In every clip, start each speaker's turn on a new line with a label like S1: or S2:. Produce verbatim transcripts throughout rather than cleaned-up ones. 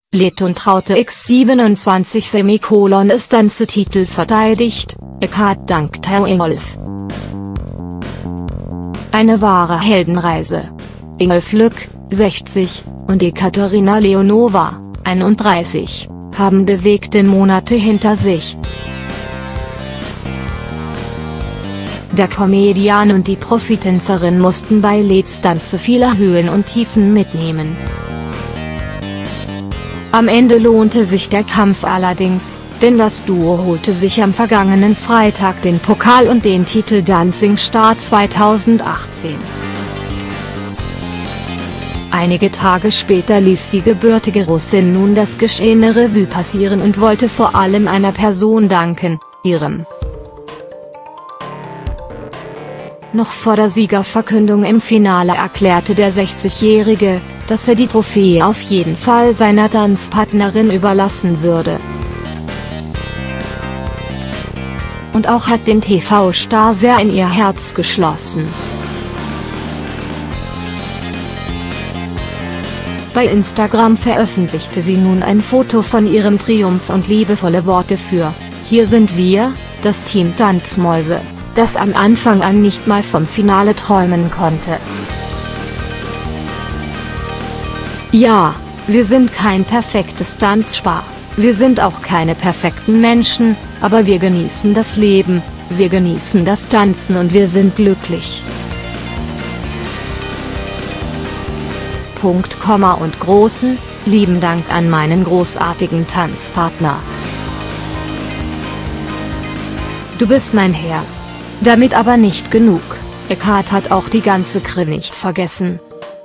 S1: Leton Traute X siebenundzwanzig Semikolon ist Tanztitel verteidigt, Eckart dankt Herr Ingolf. Eine wahre Heldenreise. Ingolf Lück, sechzig, und Ekaterina Leonova, einunddreißig, haben bewegte Monate hinter sich. Der Comedian und die Profitänzerin mussten bei Let's Dance viele Höhen und Tiefen mitnehmen. Am Ende lohnte sich der Kampf allerdings, denn das Duo holte sich am vergangenen Freitag den Pokal und den Titel Dancing Star zweitausendachtzehn. Einige Tage später ließ die gebürtige Russin nun das Geschehene Revue passieren und wollte vor allem einer Person danken, ihrem. Noch vor der Siegerverkündung im Finale erklärte der sechzigjährige, dass er die Trophäe auf jeden Fall seiner Tanzpartnerin überlassen würde. Und auch hat den T V-Star sehr in ihr Herz geschlossen. Bei Instagram veröffentlichte sie nun ein Foto von ihrem Triumph und liebevolle Worte für „Hier sind wir, das Team Tanzmäuse", das am Anfang an nicht mal vom Finale träumen konnte. Ja, wir sind kein perfektes Tanzpaar, wir sind auch keine perfekten Menschen, aber wir genießen das Leben, wir genießen das Tanzen und wir sind glücklich. Punkt, Komma und großen, lieben Dank an meinen großartigen Tanzpartner. Du bist mein Herr. Damit aber nicht genug, Eckart hat auch die ganze Crew nicht vergessen.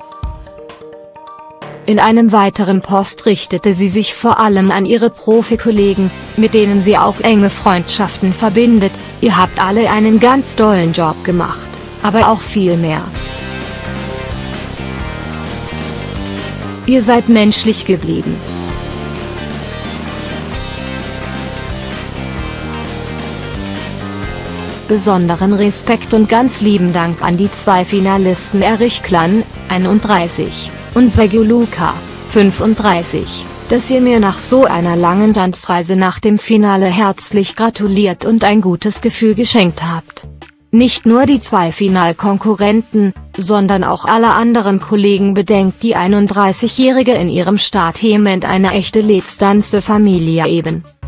S1: In einem weiteren Post richtete sie sich vor allem an ihre Profikollegen, mit denen sie auch enge Freundschaften verbindet: Ihr habt alle einen ganz tollen Job gemacht, aber auch viel mehr. Ihr seid menschlich geblieben. Besonderen Respekt und ganz lieben Dank an die zwei Finalisten Erich Klan, einunddreißig, und Sergiu Luca, fünfunddreißig, dass ihr mir nach so einer langen Tanzreise nach dem Finale herzlich gratuliert und ein gutes Gefühl geschenkt habt. Nicht nur die zwei Finalkonkurrenten, sondern auch alle anderen Kollegen, bedenkt die einunddreißigjährige in ihrem Statement eine echte Let's Dance Familie eben.